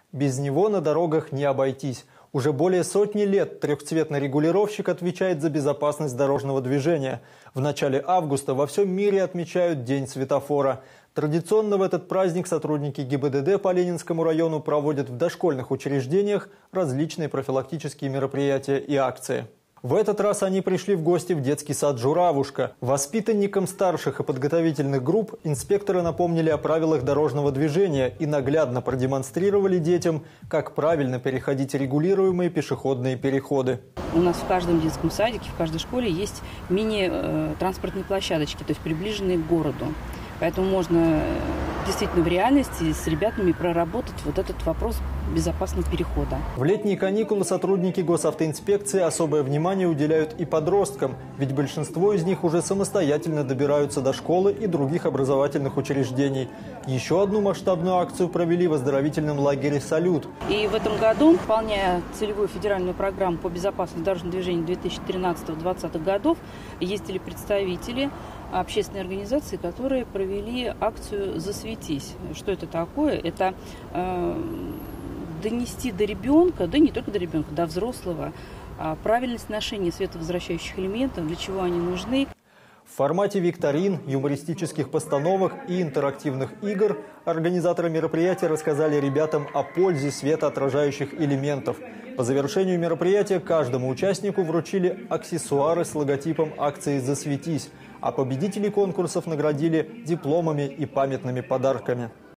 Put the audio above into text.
Без него на дорогах не обойтись. Уже более сотни лет трехцветный регулировщик отвечает за безопасность дорожного движения. В начале августа во всем мире отмечают День светофора. Традиционно в этот праздник сотрудники ГИБДД по Ленинскому району проводят в дошкольных учреждениях различные профилактические мероприятия и акции. В этот раз они пришли в гости в детский сад «Журавушка». Воспитанникам старших и подготовительных групп инспекторы напомнили о правилах дорожного движения и наглядно продемонстрировали детям, как правильно переходить регулируемые пешеходные переходы. У нас в каждом детском садике, в каждой школе есть мини-транспортные площадочки, то есть приближенные к городу. Поэтому можно действительно в реальности с ребятами проработать вот этот вопрос безопасного перехода. В летние каникулы сотрудники госавтоинспекции особое внимание уделяют и подросткам, ведь большинство из них уже самостоятельно добираются до школы и других образовательных учреждений. Еще одну масштабную акцию провели в оздоровительном лагере «Салют». И в этом году, выполняя целевую федеральную программу по безопасности дорожного движения 2013-2020 годов, ездили представители общественной организации, которые провели акцию «Засветись». Что это такое? Это донести до ребенка, да не только до ребенка, до взрослого, правильность ношения световозвращающих элементов, для чего они нужны. В формате викторин, юмористических постановок и интерактивных игр организаторы мероприятия рассказали ребятам о пользе светоотражающих элементов. По завершению мероприятия каждому участнику вручили аксессуары с логотипом акции «Засветись», а победителей конкурсов наградили дипломами и памятными подарками.